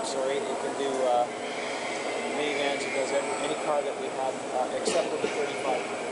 sorry. It can do minivans. It does any car that we have except for the 35.